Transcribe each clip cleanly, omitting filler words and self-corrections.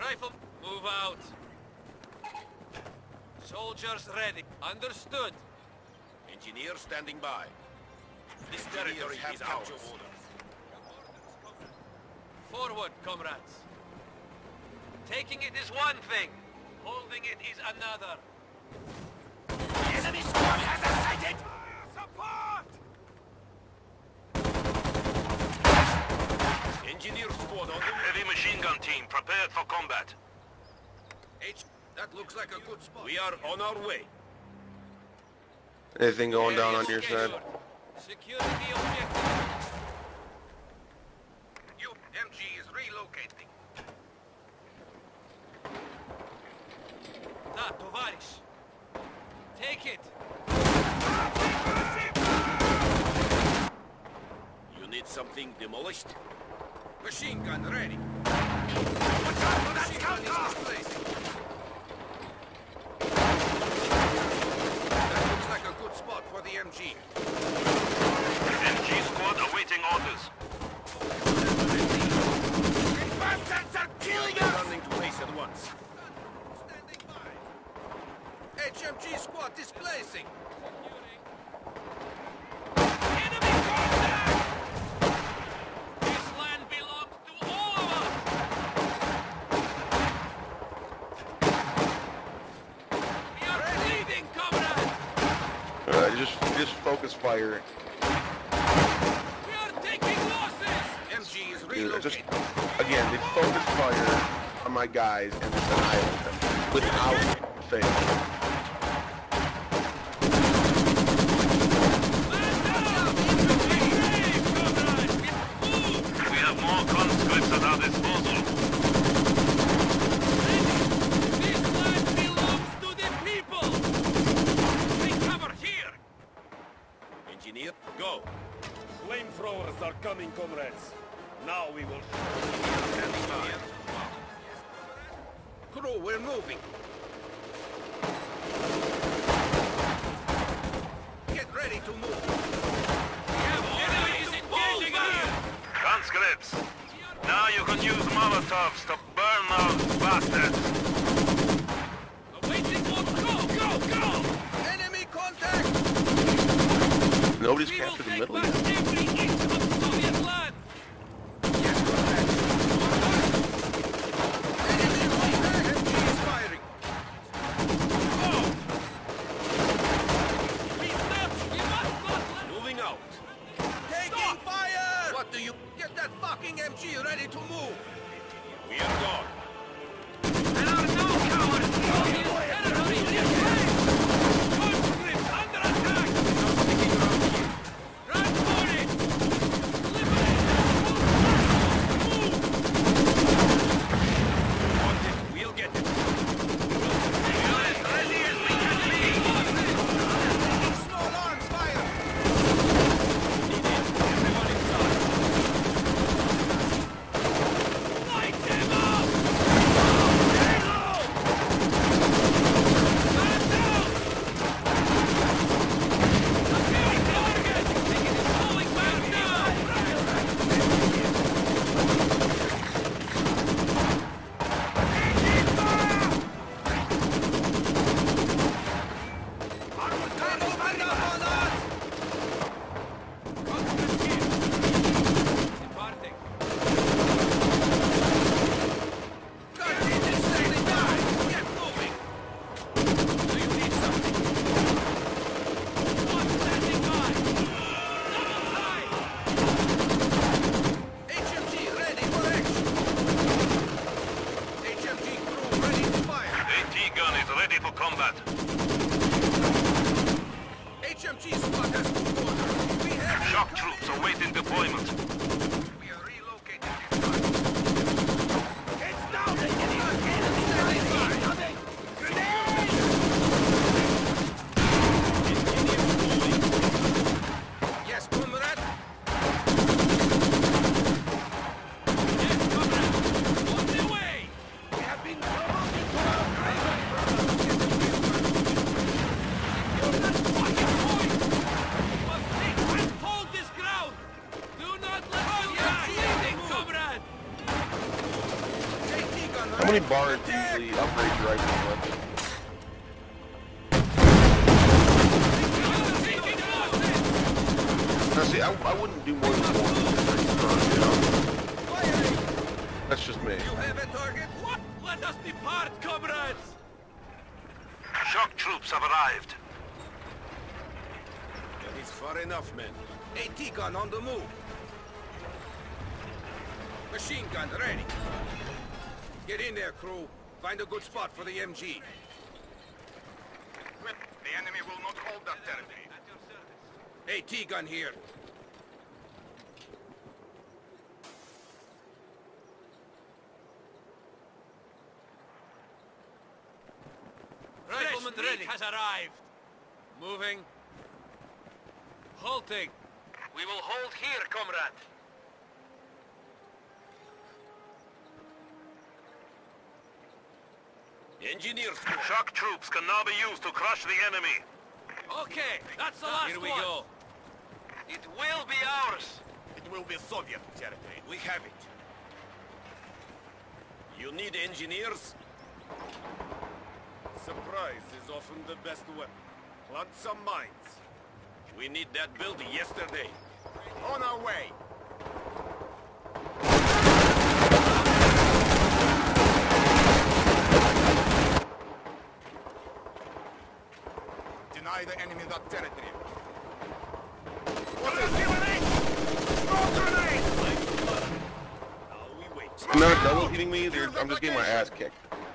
Rifle, move out. Soldiers ready. Understood. Engineer standing by. This territory is ours. Forward, comrades. Taking it is one thing. Holding it is another. The enemy squad has us sighted! Support! Engineer squad on the Heavy machine gun team prepared for combat. That looks like a good spot. We are on our way. Anything going down on your side? Secure the objective. MG is relocating. Da, tovarish. Take it. You need something demolished? Machine gun ready. Watch out for that counter! That looks like a good spot for the MG. MG squad awaiting orders. Bastards are killing us! Running to base at once. Standing by. HMG squad displacing. Enemy contact! This land belongs to all of us! We are bleeding, comrade! Just focus fire. We are taking losses! MG is Dude, relocating. again, they focus fire on my guys and just annihilate them without fail. We have more conscripts at our disposal. This land belongs to the people! Take cover here! Engineer, go. Flamethrowers are coming, comrades. Now we will... Standing by. Crew, we're moving. Get ready to move. We have enemies engaging us! Conscripts, now you can use Molotovs to burn those bastards. Awaiting orders! Go! Enemy contact! Nobody's We will captured the take middle back yet. every inch of Soviet land! Yes, contact. Enemy contact! MG is firing. Oh! We must not let... Moving out. Taking fire! What do you... Get that fucking MG ready to move! We are gone. There are no cowards! Soviet territory is safe! Conscripts under attack! Run for it! Liberate! Move! Want it, we'll get it. We are as ready as we can be. Small arms fire! Need it. Everyone inside. Light them up! How many bars do you usually upgrade your rifle with? Now see, I wouldn't do more than one, you know? That's just me. You have a target? What? Let us depart, comrades! Shock troops have arrived. That is far enough, men. AT gun on the move. Machine gun ready. Get in there, crew. Find a good spot for the MG. The enemy will not hold that territory. AT gun here. Rifleman ready has arrived. Moving. Halting. We will hold here, comrade. Engineers. Shock troops can now be used to crush the enemy. Okay, that's the last Here we one. go. It will be ours. It will be Soviet territory. We have it. You need engineers? Surprise is often the best weapon. Plant some mines. We need that built yesterday. On our way. Deny the enemy that territory. What is grenade? Smoke grenade! Now we wait. I'm not double hitting me, I'm just getting my ass kicked.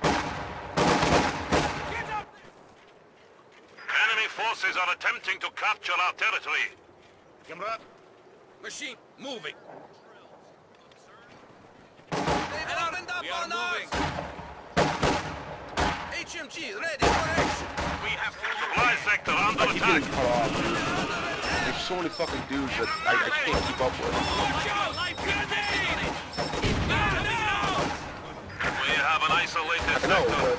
Enemy forces are attempting to capture our territory. Comrade. Machine moving. We are moving. HMG ready for action. We have supply sector under I keep getting attack. cut off, dude. There's so many fucking dudes that I can't keep up with. We have an isolated I know, sector.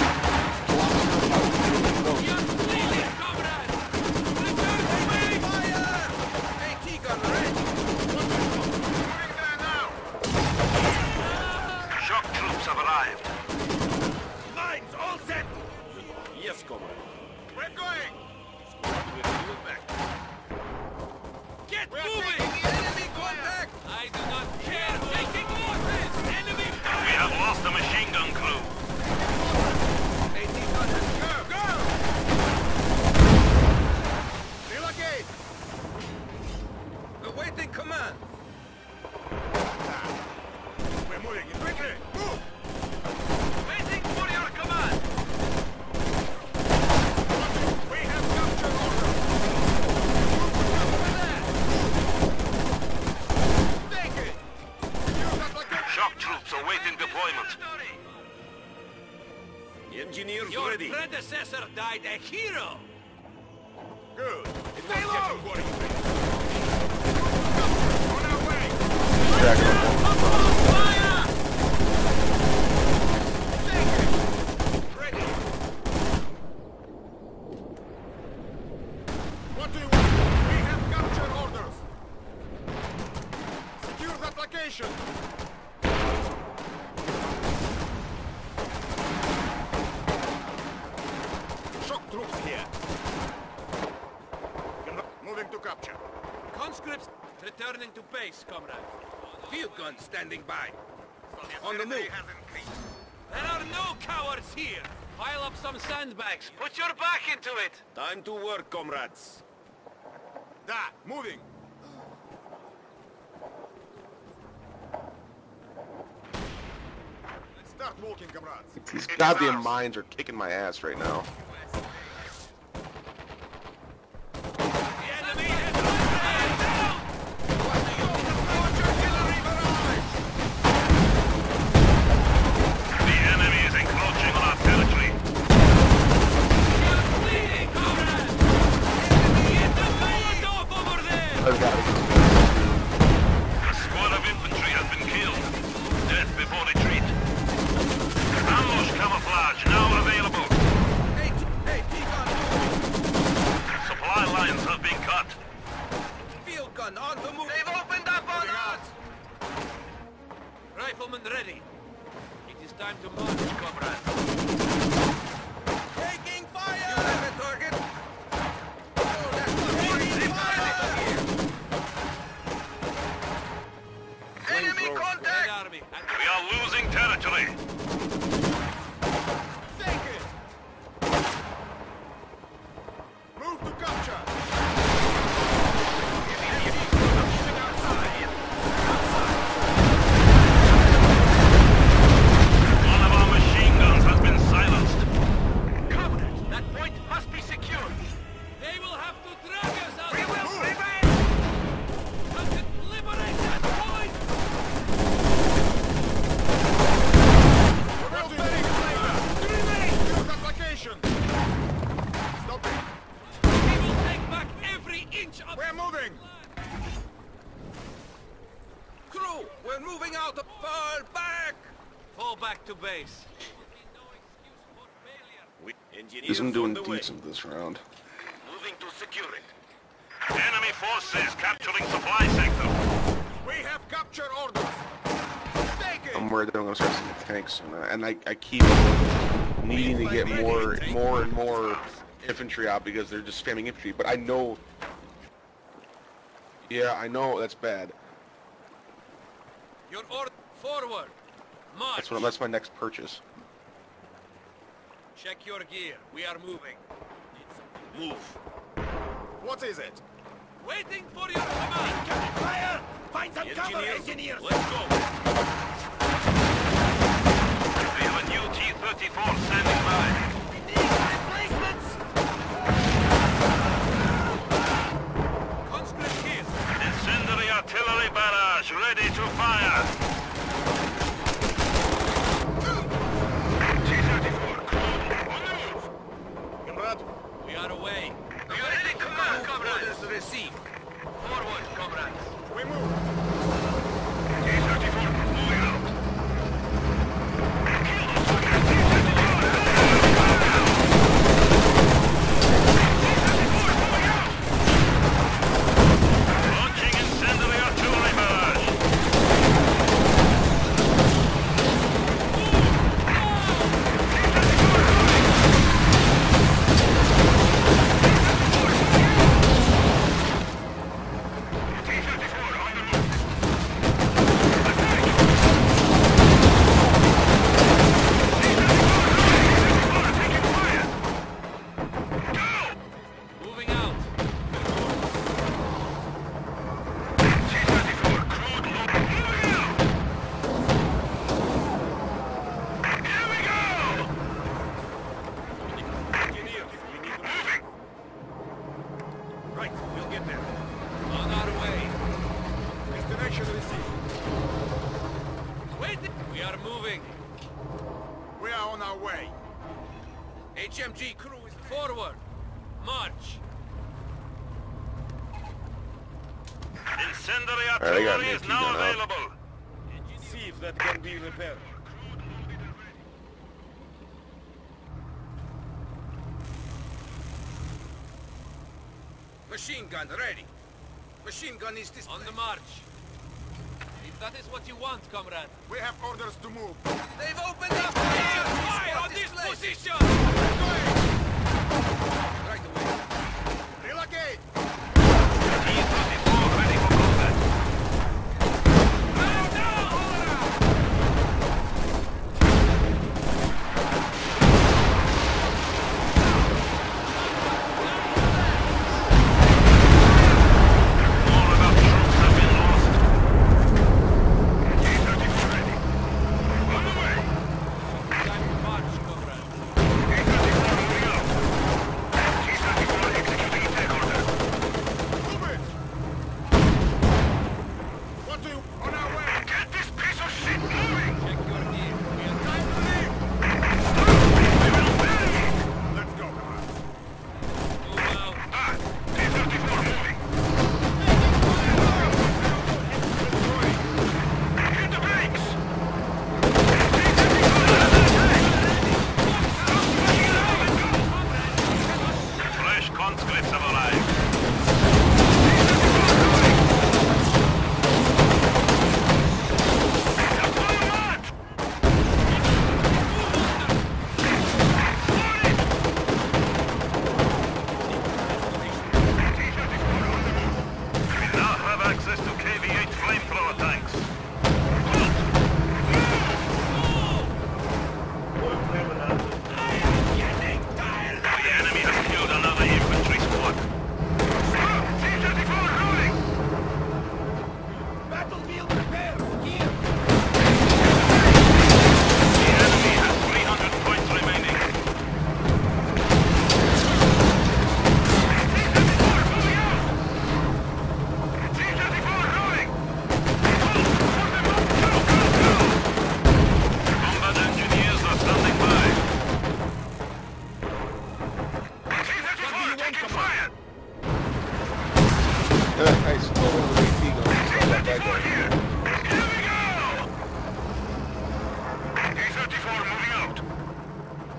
AT gun ready. Moving there now. Shock troops have arrived. Lines all set. Yes, comrade. We're going. We'll move back. Get We're moving! taking Enemy contact. I do not care. Taking losses! Enemy We fire! have lost a machine gun crew. AT gun has go. Relocate. Awaiting command. We're moving quickly. Move. Waiting for your command. We have captured order. Take it. Use that like Shock troops awaiting deployment. engineers Your ready. predecessor died a hero! Good. Stay low. On our way. Fire! Take it. Ready. What do you want? We have captured orders. Secure that location. Shock troops here. Moving to capture. Conscripts returning to base, comrade. Field gun standing by. On the move. There are no cowards here! Pile up some sandbags. Put your back into it! Time to work, comrades. Da, moving. Start walking, comrades. These goddamn mines are kicking my ass right now. The enemy has arrived! The enemy is encroaching on our territory. You're bleeding, comrade! Get the Molotov over there! I've got it. A squad of infantry has been killed. Death before retreat. Ambush camouflage now available. Supply lines have been cut. Field gun on the move. They've opened up on us! Rifleman ready. It is time to march, comrades. Taking fire! You have a target? Oh, that's taking fire! Enemy Red contact! Army. We are losing territory. Take it! Move to capture! One of our machine guns has been silenced. Comrades, that point must be secured. They will have to drag us out. We will prevail. Captain, liberate that point. We're building flavor! Use application! Stop it! We will take back every inch of. We're moving! Crew, we're moving out of fall back! Fall back to base. Isn't doing decent this round. Moving to secure it. Enemy forces capturing supply sector. We have captured orders! Take it! I'm worried that I'm gonna start seeing tanks soon, and I keep needing to get more and more infantry out because they're just spamming infantry. But I know, yeah, I know that's bad. Your order forward. March. That's my next purchase. Check your gear. We are moving. Move. What is it? Waiting for your command. Fire! Find some Engineers, let's go. We have a new T-34 standing by. Conscript here. Incendiary artillery barrage ready to fire. T-34, on the move. Comrade, We are away. We are ready, command, comrades. orders received. Forward, comrades. We move. T-34, moving out. Launching incendiary artillery barrage. T-34 on the move. T-34 taking fire. Go! Moving out. T-34 crude loop moving out. Here we go. Engineers, we need to Moving. Right, we'll get there. On our way. Destination received. Wait. We are moving. We are on our way. HMG crew is Forward. March. Incendiary I got artillery an is AT now gun up. available. See if that can be repaired. Machine gun ready. Machine gun is On the march. If that is what you want, comrade. We have orders to move. They've opened up! Fire on this position! Right away. Relocate! T-34 ready for combat. All of our troops have been lost. T-34 ready. On the way. Time to march, comrade. T-34 moving out. T-34 executing attack order.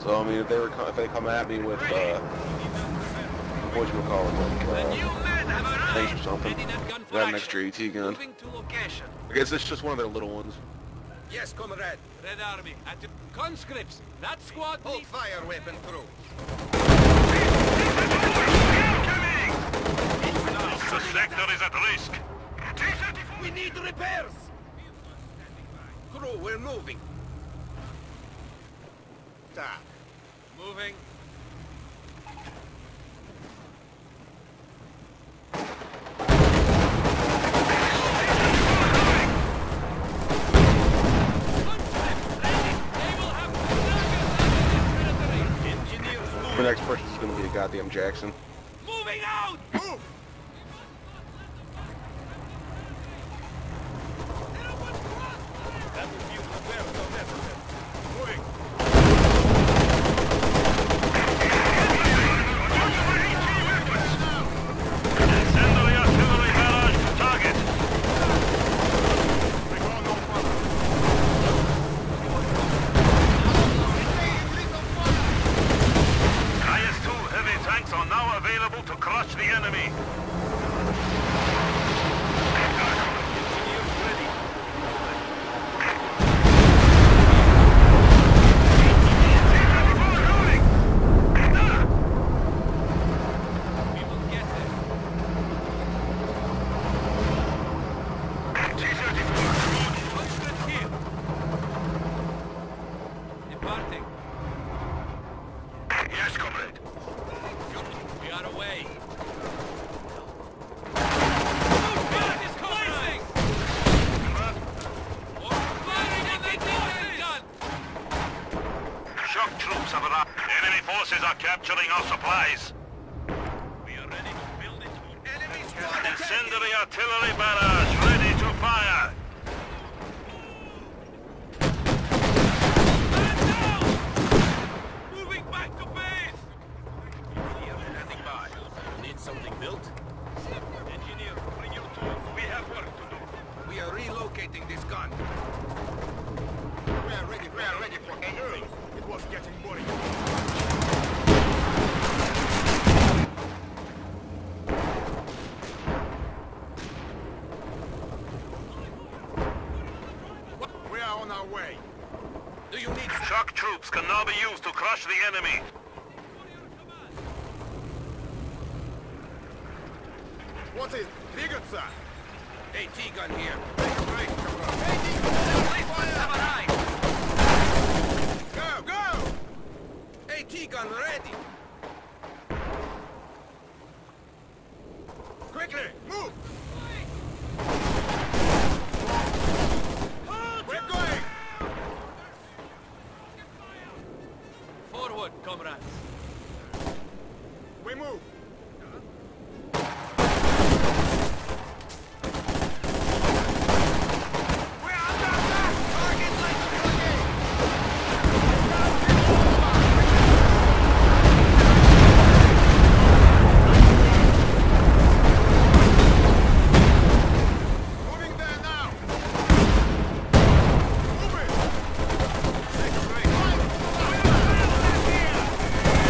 So I mean, if they come at me with what you call it, like tanks or something, got an extra AT gun. Moving to location. I guess it's just one of their little ones. Yes, comrade. Red Army, at the conscripts. That squad Hold needs... fire weapon through. The sector is at risk. We need repairs. Crew, we're moving. Stop. Moving. The next person is going to be a goddamn Jackson. Moving out! Move! Battlefield repairs are necessary. Moving. Incendiary artillery barrage to target. We go no further. IS-2 heavy tanks are now available to crush the enemy. Engineers ready. We will get there. Conscripts here. Departing. Yes, comrade. We are away. Movement is displacing! Firing on the gun! Shock troops have arrived. Enemy forces are capturing our supplies. We are ready to build it for Enemy squad Incendiary artillery barrage ready to fire. Man down! Moving back to base! standing by. Need something built? Engineer, bring your tools. We have work to do. We are relocating this gun. We are ready for anything. It was getting boring. We are on our way. Do you need Shock troops can now be used to crush the enemy. What is triggered, sir? AT gun here? Take a break, comrade. Go, go! AT gun ready. Quickly, move! We're going! Forward, comrades. We move! We're under attack! Target like a brigade! Moving there now! Move it! Take a break!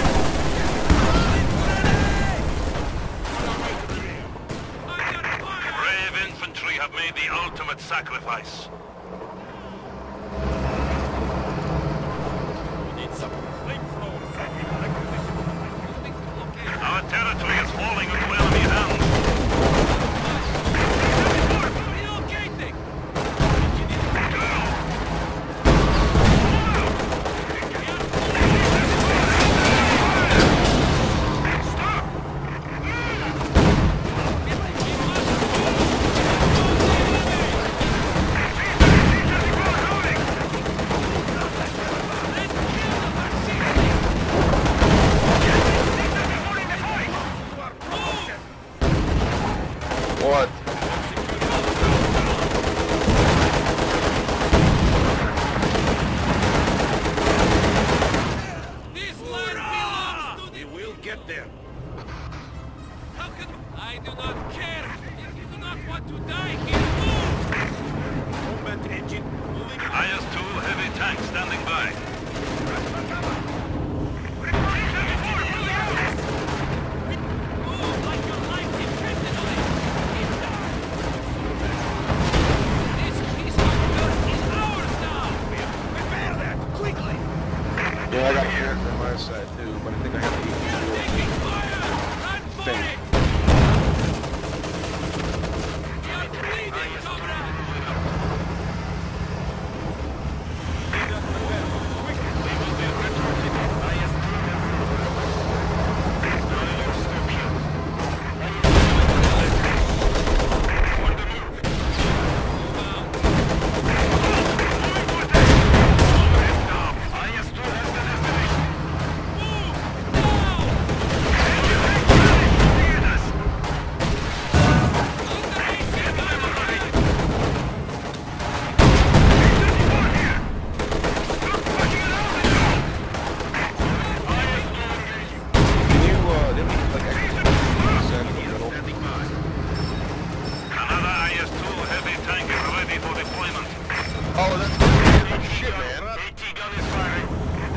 Oh, that's shit, man. AT gun is firing.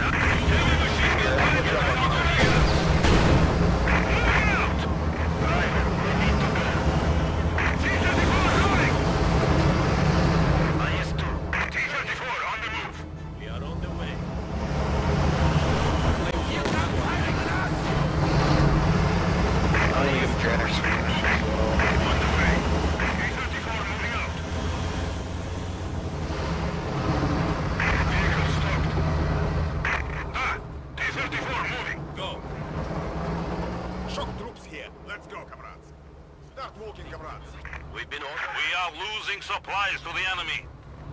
We are losing supplies to the enemy.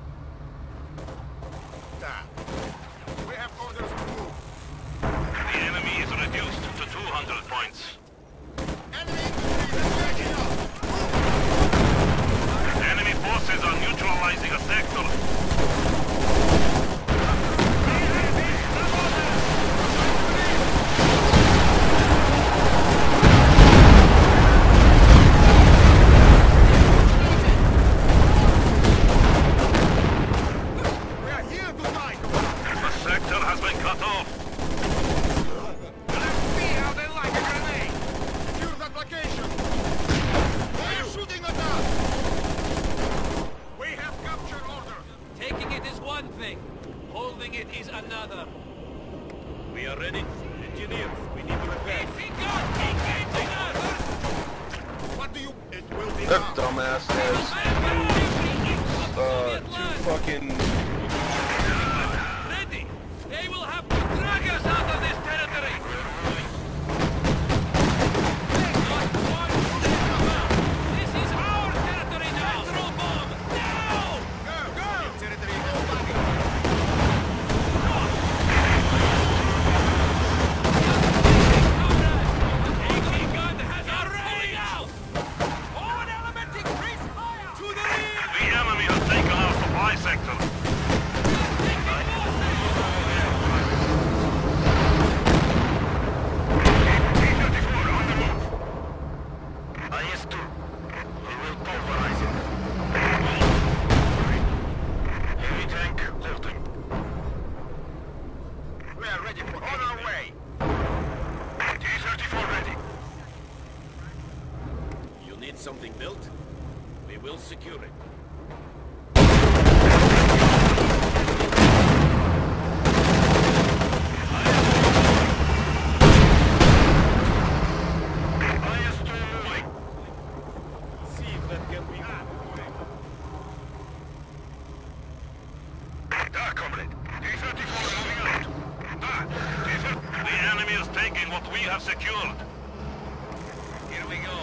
We have orders to move. The enemy is reduced to 200 points. Enemy infantry is taking up. Enemy forces are neutralizing a sector. Holding it is another. We are ready. Engineers, we need to advance. Engaging us! What do you... It will be That dumbass has two fucking... Ready! They will have to drag us out of this territory! Not one step above! This is our territory now! Petrol bomb! Now! Go! Territory nobody! Sector. Something built, we will secure it. See if that can be done. Comrade. D-34 moving out. The enemy is taking what we have secured. Here we go.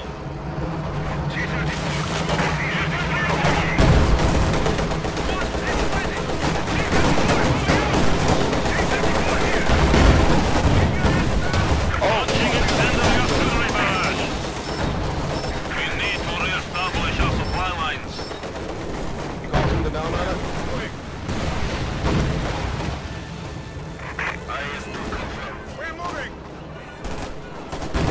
We're moving!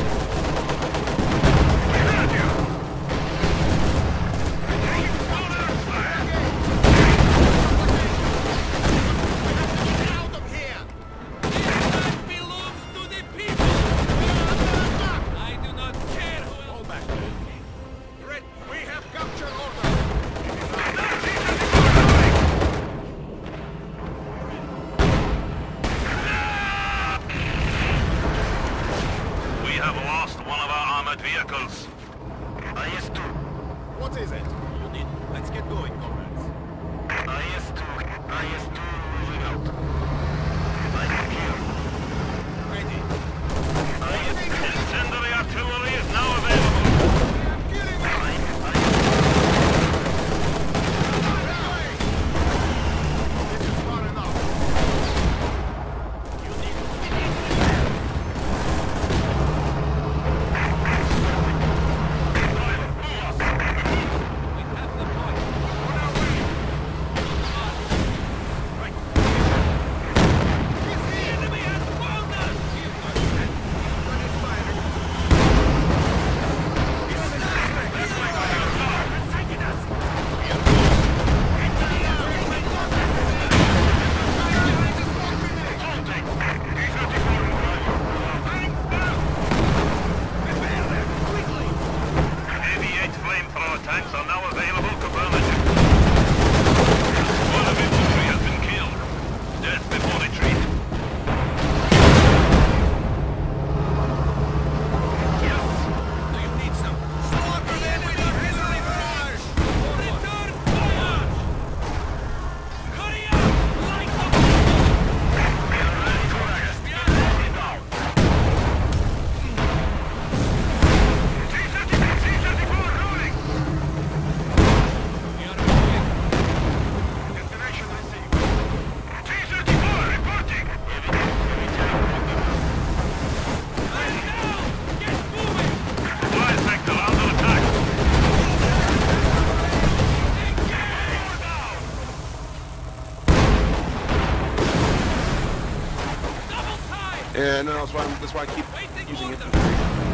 And no, that's why I keep Waiting using order. infantry.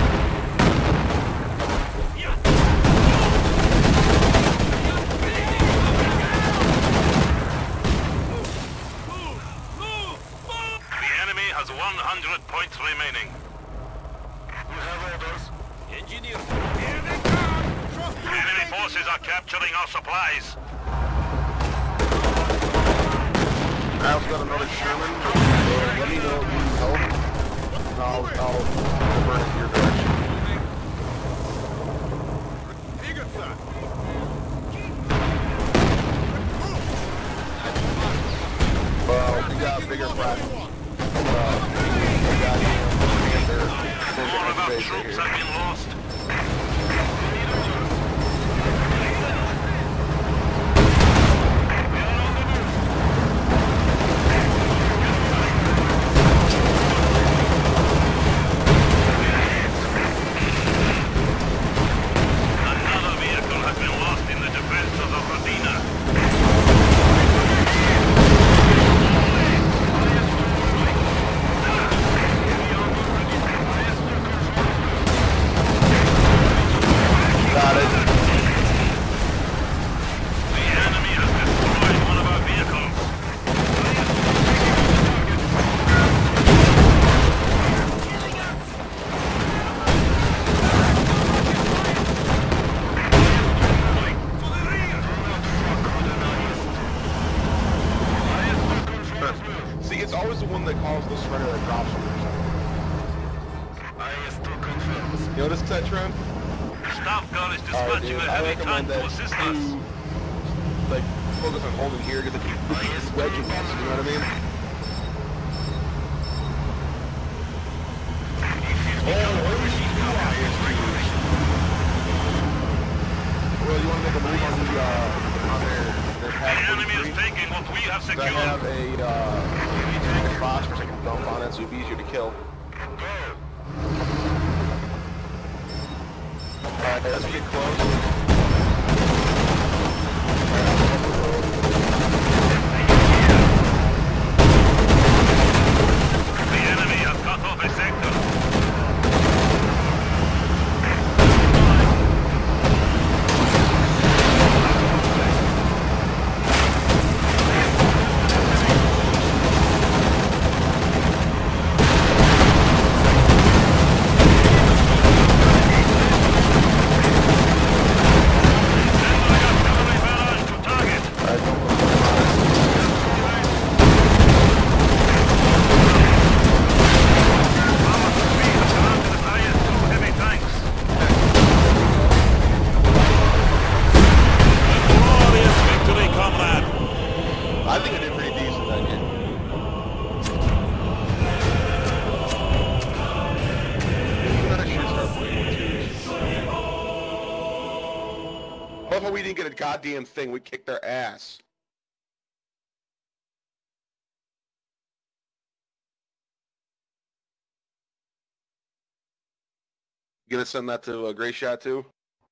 The enemy has 100 points remaining. We have orders. Engineers. Here they come! Trust me! Enemy forces are capturing our supplies. I also got another Sherman. Let me know if you need help. And I'll burn in your direction. Двигаться! Well, we got bigger platforms. More of our troops have been lost. Another vehicle has been lost in the defense of the Radina. Got it. The enemy has destroyed one of our vehicles. See, it's always the one that calls the shredder that drops them or something. You notice that, Trent? Staff gun is Alright, dispatching dude, a I heavy tank recommend to that assist you, us. like, focus on holding here because they keep wedging us, you know what I mean? Well, you want to make a move on their The path enemy is 43? taking what we have I secured. have a phosphorus I can dump on it so it'd be easier to kill. Alright, let's get close. The enemy has cut off a sector. I think I did pretty decent that game. I should start playing twos. I love how we didn't get a goddamn thing. We kicked their ass. You gonna send that to Gray Shot too?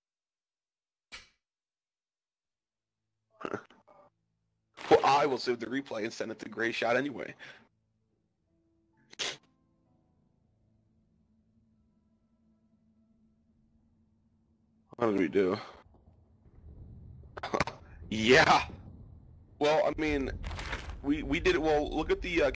Well, I will save the replay and send it to Gray Shot anyway. What did we do? Yeah. Well, I mean, we did it. Well, look at the